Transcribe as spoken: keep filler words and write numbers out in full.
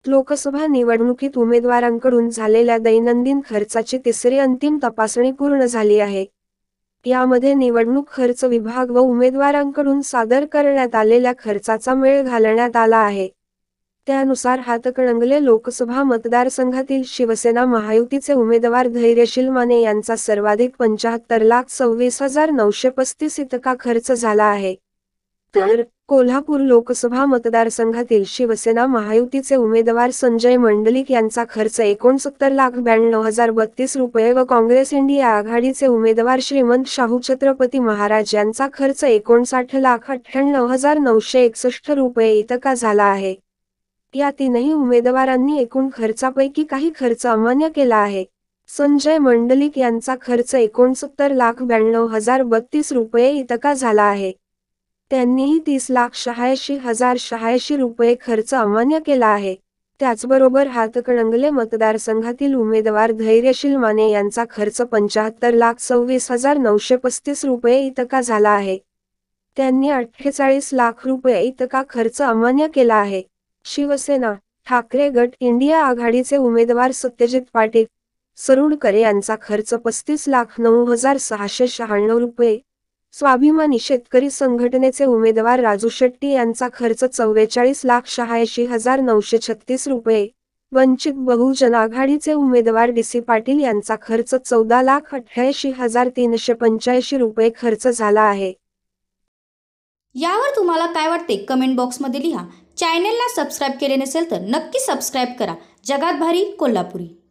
लोकसभा निवडणुकीत उमेदवारांकडून झालेल्या दैनंदिन खर्चाची तिसरी अंतिम तपासणी पूर्ण झाली आहे. यामध्ये निवडणूक खर्च विभाग व उमेदवारांकडून सादर करण्यात आलेल्या खर्चाचा मेळ घालण्यात आला आहे. त्यानुसार हातकणंगले लोकसभा मतदारसंघातील शिवसेना महायुतीचे उमेदवार धैर्यशील माने यांचा सर्वाधिक पंच्याहत्तर लाख सव्वीस हजार नऊशे पस्तीस इतका खर्च झाला आहे. तर कोल्हापूर लोकसभा मतदारसंघातील शिवसेना महायुतीचे उमेदवार संजय मंडलिक यांचा खर्च एकोणसत्तर लाख ब्याण्णव हजार बत्तीस रुपये व काँग्रेस इंडिया आघाडीचे उमेदवार श्रीमंत शाहू छत्रपती महाराज यांचा खर्च एकोणसाठ लाख अठ्ठ्याण्णव हजार नऊशे एकसष्ट रुपये इतका झाला आहे. या तीनही उमेदवारांनी एकूण खर्चापैकी काही खर्च अमान्य केला आहे. संजय मंडलिक यांचा खर्च एकोणसत्तर लाख ब्याण्णव हजार बत्तीस रुपये इतका झाला आहे. त्यांनीही तीस लाख शहाऐंशी हजार शहाऐंशी रुपये खर्च अमान्य केला आहे. त्याचबरोबर हातकणंगले मतदारसंघातील उमेदवार धैर्यशील माने यांचा खर्च पंच्याहत्तर लाख सव्वीस हजार नऊशे पस्तीस रुपये इतका झाला आहे. त्यांनी अठ्ठेचाळीस लाख रुपये इतका खर्च अमान्य केला आहे. शिवसेना ठाकरे गट इंडिया आघाडीचे उमेदवार सत्यजित पाटील सरुडकर यांचा खर्च पस्तीस लाख नऊ हजार सहाशे शहाण्णव रुपये, स्वाभिमानी शेतकरी संघटनेचे उमेदवार राजू शेट्टी यांचा खर्च चव्वेचाळीस लाख शहाऐंशी हजार नऊशे छत्तीस रुपये, वंचित बहुजन आघाडीचे उमेदवार डी सी पाटील यांचा खर्च चौदा लाख अठ्ठ्याऐंशी हजार तीनशे पंच्याऐंशी रुपये खर्च झाला आहे. यावर तुम्हाला काय वाटते कमेंट बॉक्समध्ये लिहा. चॅनेलला सबस्क्राईब केले नसेल तर नक्की सबस्क्राईब करा. जगात भारी कोल्हापुरी.